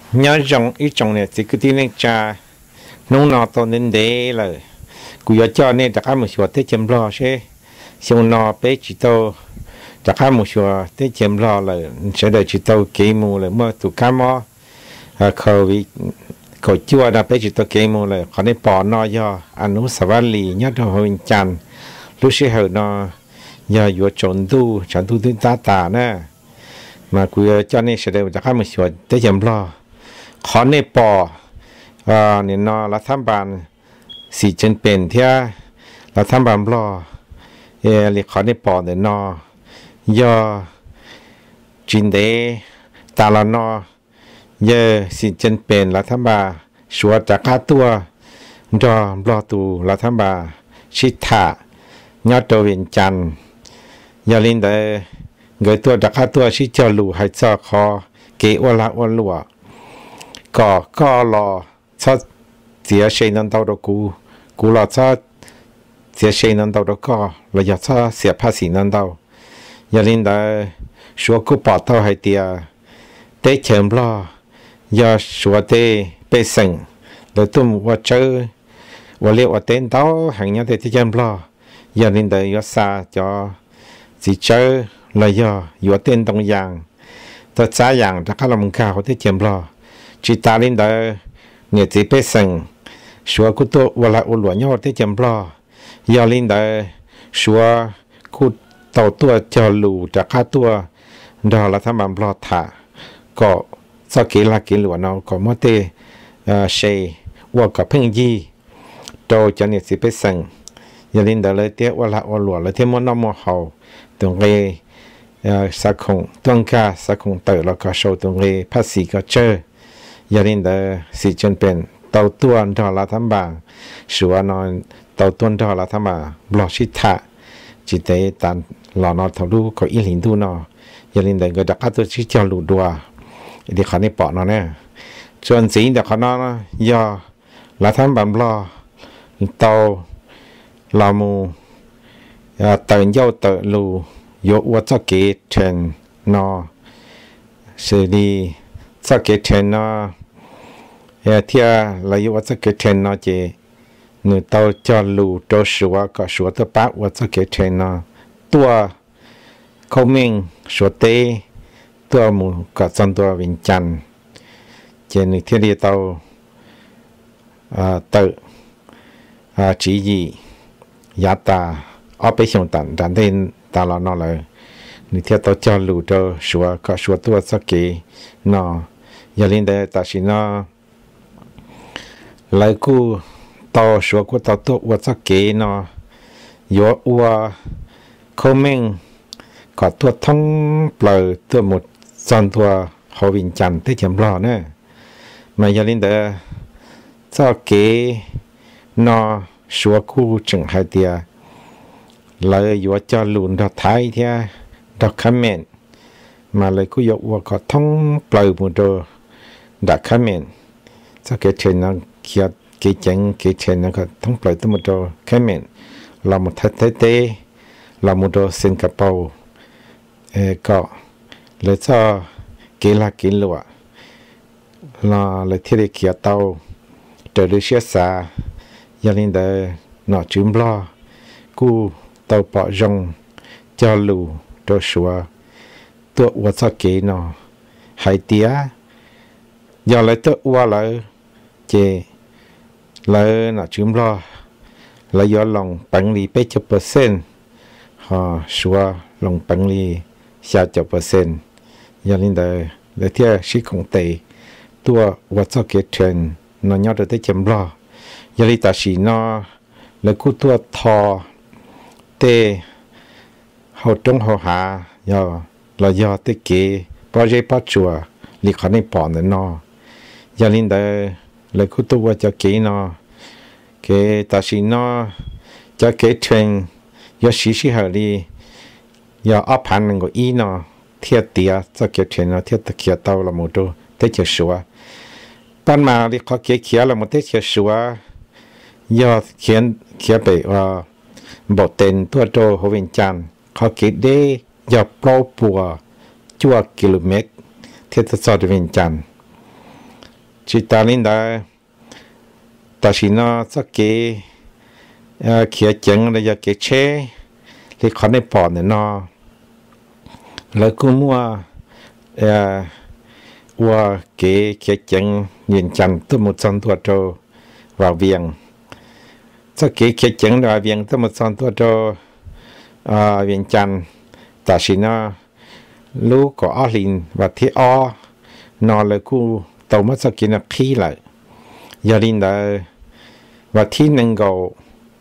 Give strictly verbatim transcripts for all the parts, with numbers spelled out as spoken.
nhớ rằng ít trong này thì cứ tin nên cha nông nọ to nên để là cú giờ cho nên tất cả một số tết chém lo chứ xong nọ bé chỉ tao tất cả một số tết chém lo là sẽ đợi chỉ tao kỹ mù là mà tụ cá mò khẩu vị khẩu chua là bé chỉ tao kỹ mù là họ nên bỏ nọ do anh uống sả lì nhớ đồ hồi chăn lúc sẽ hở nọ giờ vừa trộn tu trộn tu tu ta ta nè mà cú giờ cho nên sẽ đợi tất cả một số tết chém lo khó nên bỏ à nên nó là tham bànสีจนเป็นเท่าเราทำบำรอเออเรียกขอในปอดเนี่ยนอย่อจินเดตาลานอเยอะสีจนเป็นเราทำบาชัวจากข้าตัวรอรอตูเราทำบาชิตะยอดตัวเวียนจันยาลินเดเกิดตัวจากข้าตัวชิจอลูให้จอคอเกอวละอวลัวก็ก็รอชอบเสียเชนันเตาดกูกูรอชอบเสียเชนันเตาดก็เราอยากชอบเสียภาษีนันเตาอย่าลินได้ชัวกูปอดเท่าให้เตียเตะเฉิมรออย่าชัวเตะไปสิงแล้วตุ้มว่าเจอว่าเรียกว่าเต้นเต้าหังยังเตะที่เฉิมรออย่าลินได้ยศซาจอสิเจอแล้วอย่าอยู่เต้นตรงอย่างแต่จ้าอย่างถ้าเขาลำคาเขาที่เฉิมรอจิตาลินได้เงี้ยจีเปสังชัวกุโตวลาอุลวญอที่จำรอยาลินได้ชัวกุโตตัวจอลูจากข้าตัวดอละทำบำรอถาก็สกิลากิลวนาก็มอเตเชว่ากับเพ่งยี่โตจะเงี้ยจีเปสังยาลินได้เลยเตี้ยวลาอุลวเลยที่มันนอมเขาตรงเอสักคงตรงกาสักคงเตอแล้วก็โชว์ตรงเอภาษีก็เจอยาลินเดอสิจนเป็นเต่าตัวดอลลาร์ทั้งบางชัวนอนเต่าตัวดอลลาร์ทั้งบางบล็อกชิตะจิตเตตันหลอนอทะลุก็อิลินดูนอยาลินเดอก็ดักอัตัวชิจอลูดัวเดี๋ยวเขาในปอดนอเนี่ยส่วนสีเดี๋ยวเขานอนยอลาทั้งบางบล็อกเต่าลามูเต่าเย้าเต่าลูยกวัดจะเกตเชนนอเสรีจะเกตเชนนอเฮ้ยที่เราอยู่ว่าจะเกิดเทนนอเจหนูเต้าจอลูตัวชัวก็ชัวตัวปั๊บว่าจะเกิดเทนนอตัวเขาเมงชัวเตตัวหมูก็จนตัววิญจันเจนึกที่เรียเต้าอ่าเต้าอ่าจีจียาตาเอาไปส่งตันดันเดินตาเรานอเลยนึกที่เต้าจอลูตัวชัวก็ชัวตัวจะเกิดนอยาลินเดตาชินอlại cô tàu số của tàu tốt vật sắc kế nó yếu ua không mình có tuột thông lời tuột một son tuột họ bình chắn tới chấm lò nữa mà giờ lên đó cho kế nó số khu chừng hai tia lại yếu cho lùn đó thái thia đó comment mà lại cô yếu ua có thông lời một đồ đã comment cho cái chuyện nó kia cái chân cái chân nó có thông lại tới một đồ cái miệng là một thái thái tế là một đồ Singapore có lấy cho cái là cái lụa là lấy thiết kế kia tàu trở đi xe xa gia đình để nó chìm lo cu tàu bỏ rong cho lù đồ sủaตัววัดเกนอหายเตี้ยอย่าเลยตัวว่าเลยเจเลยน่ะจุ่มรอเลยย้อนลงปังลีไปจบเปอร์เซ็นต์ฮะชัวลงปังลีชาจบเปอร์เซ็นต์ยาลินเดอร์เลยที่ชิคงเตตัววัดเกเทนนอนยอดได้จำรอยาลิตาชีนอเลยกู้ตัวทอเตเขาจงเขาหายอเรายอเตเกโปรเจกต์ปัจจุบันลิขในปอนนอยาลินเดอร์เลยคุณตัวจะเกนอเกตาชินอจะเกเทนยอชิชิฮารียออัพพันก็อีนอเทียเตียจะเกเทนอเทียตะเคียเตาละมุดเตเจชัวปันมาลิขเกเขียละมุดเตเจชัวยอเขียนเขียไปว่าบทเต็นตัวโตโฮเวนจันเขาเกเดยอโปรปัวจัวกิโลเมตรเทียตะซอดเวนจัน chỉ ta lên đó ta chỉ nó cho cái kia chẳng là cái chế thì khó để bỏ nữa nó lấy cũng mua qua cái kia chẳng nhìn chăm tới một trăm tuổi rồi vào viện cho cái kia chẳng vào viện tới một trăm tuổi rồi à viện chăm ta chỉ nó lúc có ở liền và thì ở nó lấy cũng tàu mất cho cái nó khí lại giờ lên đó và thì năng够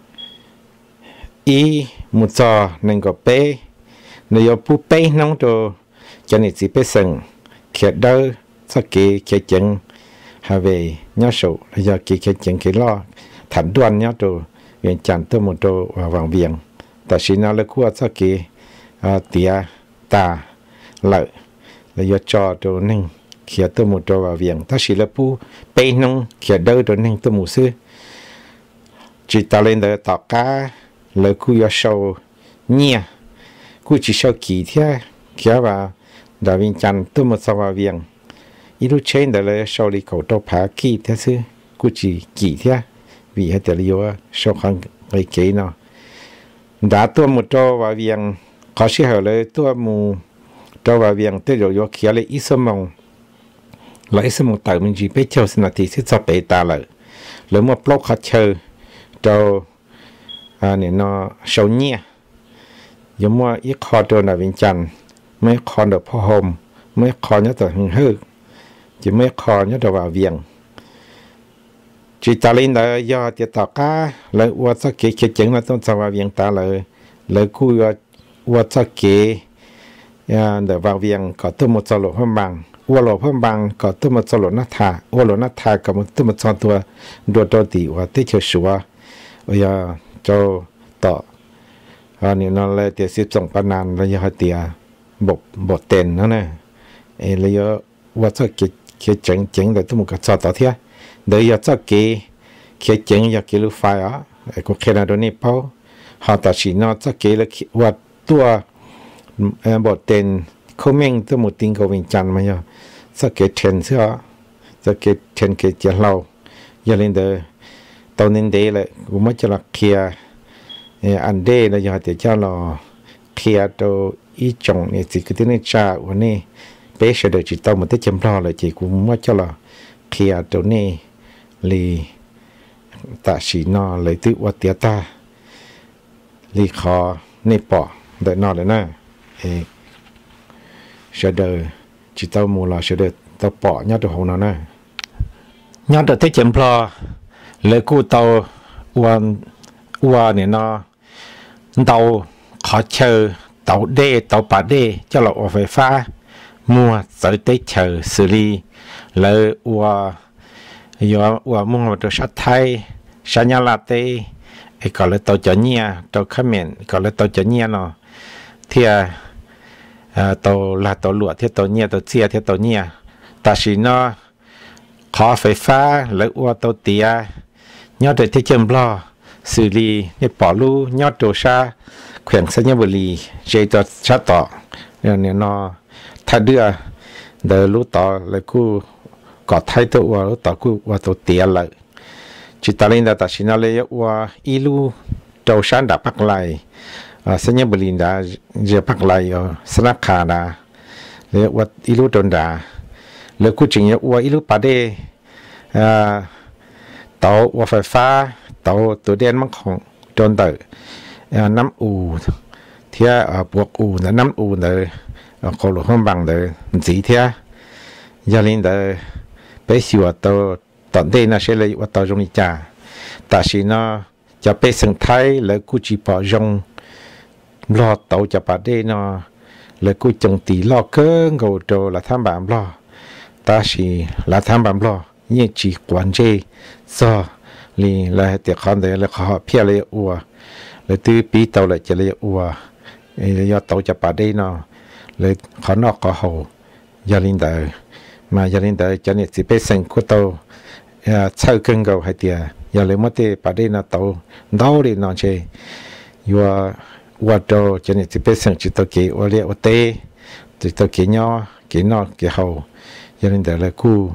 ý một giờ năng够bé nếu bù bé nông cho cho nên chỉ bé sừng khi đó sau khi khi chân hà về nhớ số là giờ khi khi chân khi lo thản đoan nhớ cho viện chẳng tới một chỗ vàng viền ta chỉ nói là qua sau khi tia ta lợi là giờ cho cho nên khi tới một chỗ vàng viền ta chỉ là bù bé nông khi đó cho nên tới một xứ chỉ ta lên đó tạo cá lời cú yo show nhia cú chỉ show kỳ thế kia và đã viên chăn tôi một sao vào viện ít lúc trên đó là show đi cầu trâu phá kỳ thế chứ cú chỉ kỳ thế vì hết tiền liêu show không người kế nào đã tôi một trâu vào viện có sĩ hởเลยtôi một trâu vào viện tôi rồi yo kia lấy ít sớm mong lấy sớm mong tại mình chỉ biết chơi sinh thì sẽ cho bé ta lại lấy một block khác chơi trâu à này nó sâu nhẹ giống như ít kho trâu là viên chăn mấy kho được phô hồn mấy kho nhất là hưng hư chỉ mấy kho nhất là vào viện chỉ ta lên là do tiệt tạo cá lấy qua cho kế kế chứng là tôn vào viện ta lấy lấy cua qua cho kế để vào viện có tôi một số lỗ hơn bằng qua lỗ hơn bằng có tôi một số lỗ nát thà qua lỗ nát thà có một tôi một sốตัวđồ đồ tỷ và tích chữ số bây giờ choต่ออันนี้นั่นเลยเดี๋ยวสิบสองปนานแล้วยังเดี๋ยวบกบกเต็นนั่นน่ะเออแล้วว่าจะเกี่ยเกี่ยจังจังเลยต้องมันก็จอต่อเที่ยเดี๋ยวจะเกี่ยเกี่ยจังอยากเกี่ยลูกไฟอ่ะไอ้ก็แค่นั้นตรงนี้เป้าหาตัดสินน่ะจะเกี่ยแล้วว่าตัวเออบกเต็นเขาแม่งต้องหมดติงกับวิญญาณมาเนาะจะเกี่ยเทนเสียจะเกี่ยเทนเกี่ยเจ้าเราอย่าเล่นเด้อตอนนี้เดย์เลยกูไม่จะรักเคลียอันเดย์เราอยากจะเจ้าเราเคลียตัวอีจงเนี่ยสิคือที่นี่จ้าวันนี้เป๊ะเฉยๆจิตตัวมันได้จำรอเลยจีกูไม่เจ้าเราเคลียตัวนี้ลีตาสีนอเลยที่วัดเตียตาลีคอนี่ปอเดินนอเลยนะเอเฉยๆจิตตัวมูลาเฉยๆตัวปอเนี่ยตัวของเรานะเนี่ยตัวที่จำรอเลยกูเตาวันวันเนี่ยนะเตาขอเชอเตาเดเตาปาเดเจ้าหลอกไฟฟ้ามัวใส่เตเชอสุรีเลยว่าอยู่ว่ามุ่งมาตัวชาติไทยชาญาลาเตไอ้ก็เลยเตาจอเนี่ยเตาขมิ้นก็เลยเตาจอเนี่ยเนาะเทียเตาลาเตาหลวดเทียเตาเนี่ยเตาเสียเทียเตาเนี่ยแต่สิเนาะขอไฟฟ้าเลยว่าเตาเตียยอดที่เชื่อมล้อสุรีเนี่ยปอลูยอดโจชาแขวงสัญญบุรีเจตัวชาต่อเนี่ยนอถ้าเดือเดินรู้ต่อเลยกูกอดไทยตัวว่ารู้ต่อกูว่าตัวเตียเลยจิตตาลินดาตัดสินเลยว่าอีลูโจชาดับพักไหลสัญญบุรีดาเจพักไหลสนักขาดาเลยว่าอีลูโดนดาเลยกูจริงว่าอีลูปาเดเตาว่าไฟฟ้าเตาตัวเด่นมันของโดนเตอน้ำอูเทียบวกอูนะน้ำอูเลยโคโลห้องบังเลยสีเทียยาลินเลยไปสิว่าตัวตอนเด่นนะเชื่อเลยว่าตัวจงนิจ่าแต่สินะจะไปสังไทยเลยกูจีปอจงรอเตาจะปาเด่นะเลยกูจงตีล้อเกินกูโตละทำแบบล้อแต่สิละทำแบบล้อยี่จีกวนเจซอลีเลยเดี๋ยวเขาเดี๋ยวเขาเพี้ยเลยอัวเลยตื้อปีเตาเลยจะเลยอัวเอ้ยยอดเตาจะปาได้เนาะเลยเขานอกเขาหูยาลินเดอร์มายาลินเดอร์จะเนี่ยสิเป็นสิ่งคู่เตาเอ่อเช่าเครื่องเก่าให้เดียยาเลยมั่วเตปาได้เนาะเตาดาวเลยเนาะเชยยัววัดโตจะเนี่ยสิเป็นสิ่งจิตตะเกียวเรียกว่าเตจิตตะเกียเนาะเกียนอกเกียหูยาลินเดอร์เลยคู่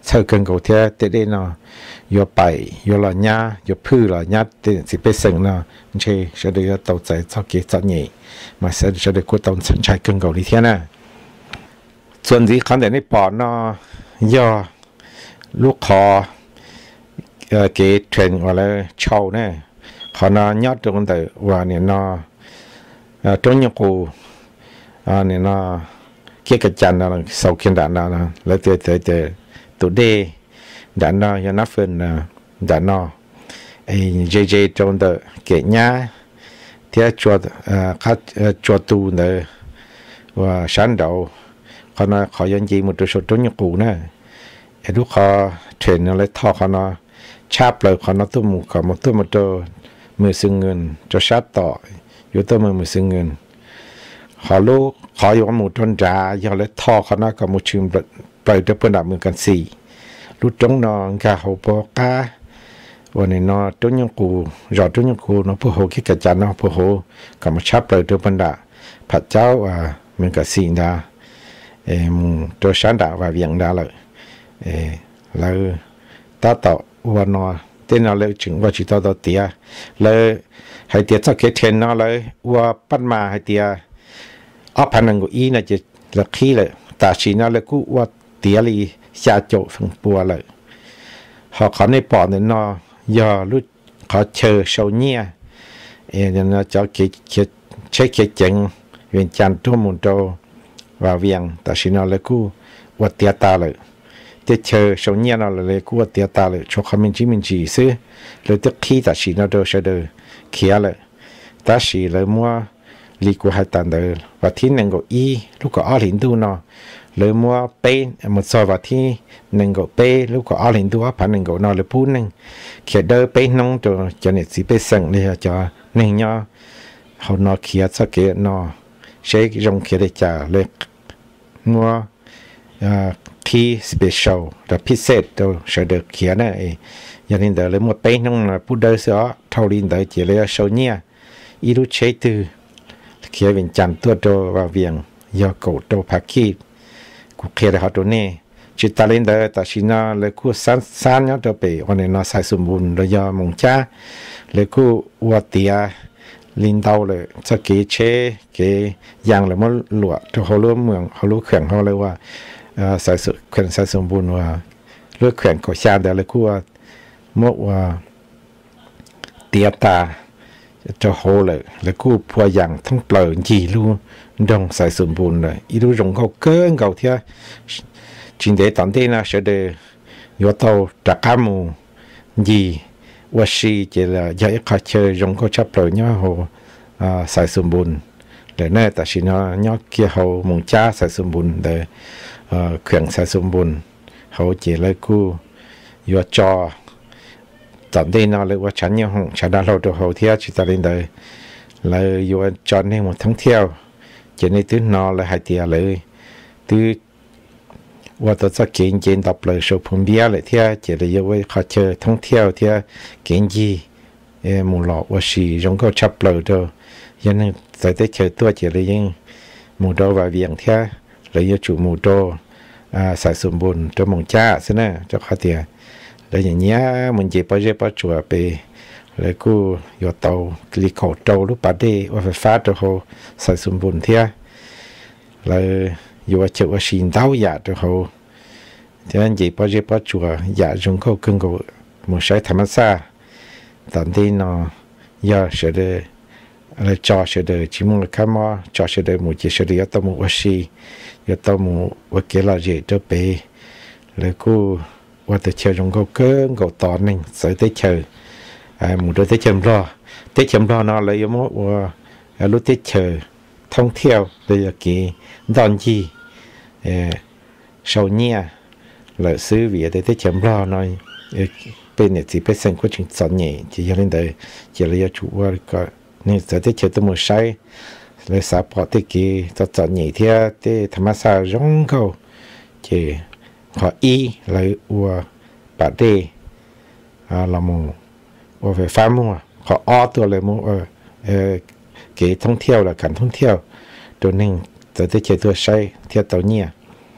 เช่าเกินกูเทียเตได้เนาะยไปยหล่อหญ้ายพื้นหล่อหญ้าเตสิไปเสงเนาะใช่เสด็จตัวใจชอบเกี่ยวกับนี่มาเสด็จเสด็จกูต้องสนใจเกินกูที่เทียนะส่วนที่ขันแต่ในปอดเนาะย่อลูกคอเอ่อเกตเทรนว่าแล้วเช่าเนี่ยขอนอยอดตรงแต่ว่าเนี่ยเนาะเอ่อต้นยกูอ่าเนี่ยเนาะเกี่ยวกับจันทร์นะเสาเขียนด่านนะแล้วเจอเจอเจอตัวเดด่านนะยันนับเป็นนะด่านนะไอ้เจเจตรงแต่เกี่ยญ่าที่จวดเอ่อคัดจวดตูเนี่ยว่าฉันเดาขณะขอยันจีมุดตัวชดต้นยกูนะไอ้ลูกคอเทรนอะไรท่อขณะชาบเลยขณะตัวมุขมาตัวมุดตัวมือซึ่งเงินจะชาบต่ออยู่ตัวมือมือซึ่งเงินขอลูกขออยู่ว่าหมู่ต้นจ่าอย่างเล็ดท่อขณะกับมุชิมไปเดินเปิดดับมือกันสี่ลูกจงนองกาหัวปอกาวันนี้นอต้นยกูรอต้นยกูนอผู้โหคิดกระจันนอผู้โหกับมาชาบเลยเดินเปิดดับพระเจ้าอ่ามือกันสี่ดาเอ่อตัวฉันด่าว่าเวียงด่าเลยเออแล้วต่อต่อวันนอเต้นเอาเลยถึงว่าจิตต่อต่อเตียเลยให้เตียสักเกตเทนนอเลยว่าปั้นมาให้เตียอพันนังกุอีน่ะจะละขี้เลยตาชีน่าเลยกูว่าเตียลีชาโจฝังปัวเลยเขาขอในปอดเนี่ยนอยอรู้ขอเชอโชเนียเอ็นนะจะเกเกเช็คเกจังเวียนจันทั่วมุนโตว่าเวียงตาชีน่าเลยกูว่าเตียตาเลยเตเชอโชเนียน่าเลยกูว่าเตียตาเลยชกขมินจีมินจีซื้อเลยตึกขี้ตาชีน่าโดเชเดอเขียเลยตาชีเลยมัวลีกูให้ตันเดอว่าที่หนึ่งก็อีลูกก็อ้อหินดูเนาะเลยมัวเป้หมดซอยว่าที่หนึ่งก็เป้ลูกก็อ้อหินดูว่าพันหนึ่งก็นอเลยพูดหนึ่งเขียนเดอเป้น้องจะจะเนี่ยสิไปสั่งเลยจะหนึ่งเนาะเขานอเขียนสักเกนอใช้ยงเขียนได้จ่าเลยมัวที่สเปเชียลแต่พิเศษตัวเสด็จเขียนน่ะไอ้ยันนี่เดอเลยมัวเป้น้องพูดเดอเสียเท่าลินเดอเจเลยโชเนียอีรู้ใช้ตือเขียนเป็นจันตัวโตว่าเวียงยอโกโตพักคีกูเขียนเขาตัวนี้จิตตาลินเดอแต่ชินาเลยคู่สั้นสั้นเนาะตัวไปวันนี้น่าใส่สมบูรณ์เลยยอมงจ้าเลยคู่วัวเตียลินเตาเลยสกีเชเกยังเลยมันหลวดตัวเขาเลือกเมืองเขารู้แข่งเขาเลยว่าใส่สุแข่งใส่สมบูรณ์ว่าเลือกแข่งก็ชาเดียวเลยคู่ว่าเมื่อว่าเตียตาจะโหเลยแล้วกูพัวอย่างทั้งเปล่าจีลูดงใส่สมบูรณ์เลยอีลูดงเขาเกินเขาเทียจินเดตอนที่น่าเสด็จยอดเท่าตะกามูจีว่าชีเจริญยังขาเชยงเขาชับเปล่าเนาะเขาใส่สมบูรณ์แต่แน่แต่ชินะเนาะเกี่ยวเขามุงจ้าใส่สมบูรณ์แต่เครื่องใส่สมบูรณ์เขาเจริญกูยอดจอตอนนี้น่าเลยว่าฉันยังห้องฉันได้เราตัวเขาเที่ยวจิตาลินเลยเลยอยู่จอนให้หมดทั้งเที่ยวจะในตื้อนอเลยหายเตียเลยตื้อว่าตัวจะเก่งเจนตับเลยโชว์พุ่มเบี้ยเลยเที่ยวจะเลยอยู่ไว้ขาเจอทั้งเที่ยวเที่ยวเก่งจีเอมูหลอกว่าสียงก็ชับเลยตัวยันใส่ได้เจอตัวจะเลยยังมูโดว่าเวียงเที่ยวเลยอยู่จู่มูโดอ่าสายสมบูรณ์ตัวมงจ้าใช่ไหมเจ้าขาเตียแล้วอย่างเงี้ยมันเจ็บปะเจ็บปะจั่วไปแล้วกูยอดเตาลีขอเตาลูกปัดได้ว่าไฟฟ้าตัวเขาใส่สมบูรณ์เทียแล้วอยู่ว่าเจ้าว่าชินเต้าหยาตัวเขาที่นั่นเจ็บปะเจ็บปะจั่วหยาจงเขาขึ้นกับมันใช้ธรรมชาติตอนที่นอยาเสด็จอะไรจ่อเสด็จจิมุงข้ามอจ่อเสด็จหมู่เจเสด็จยอดเตาหมู่ว่าชียอดเตาหมู่ว่าเกล้าเจตัวไปแล้วกูว่าแต่เชื่อจงเขาเกินเขาตอนนึงใส่แต่เชื่อไอ้หมู่โดยแต่เชื่อรอแต่เชื่อรอนอนเลยยังว่าว่ารู้แต่เชื่อท่องเที่ยวเลยกี่ดอนจีเออชาวเนียเลยซื้อเวียแต่แต่เชื่อรอหน่อยเป็นเนี่ยสิเป็นสิ่งก็จึงสอนใหญ่ที่ยังเล่นได้จะเลยจูว่าก็นี่ใส่แต่เชื่อตัวมือใช้เลยสาพอที่กี่จะสอนใหญ่เที่ยที่ธรรมศาสตร์ร้องเขาเจขออีเลยอัวปะเดอ่าเราโมอัวไฟฟ้ามั่วขออ้อตัวเลยมั่วเออเออเก๋ท่องเที่ยวละกันท่องเที่ยวตัวหนึ่งแต่ที่เจอตัวใช้เที่ยวตัวเนี้ยเ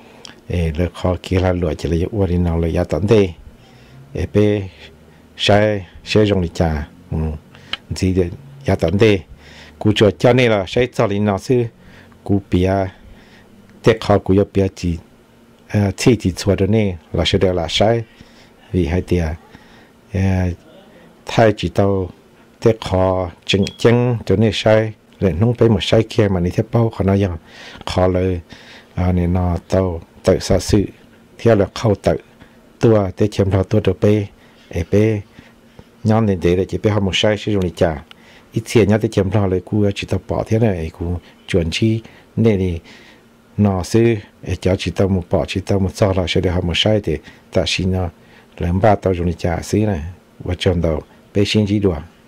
ê lỡ khó kia là lựa chỉ là uo đi nào là giá tận đây ê bé sai sai dùng đi trả ừ gì để giá tận đây cú cho cho nên là sai cho đi nào sư cú bia tết khó cú yêu bia chỉ à chỉ chỉ chua đó nè là sẽ được là sai vì hai tia à thay chỉ tao tết khó chừng chừng cho nên saiเลยน้องไปหมดใช้แค่มันนี่เทียบเป้าเขาน้อยยังขอเลยอ่าเนี่ยนอเต้าเตะซาสึเที่ยวแล้วเข้าเตะตัวเตะเข็มเราตัวเดเป้เอเป้ย้อนเด่นเดเลยจะไปหาหมดใช้ชื่อตรงนี้จ้าอีเทียนย้อนเตะเข็มเราเลยกูจิตตปอเที่ยวเนี่ยไอ้กูจวนชี้เนี่ยนี่นอซื้อไอ้เจ้าจิตตมุปอจิตตมุซอเราเฉลี่ยหาหมดใช้เดแต่ชินอเริ่มบ้าเต้าตรงนี้จ้าซื้อนะว่าจนเราไปชินจีดัว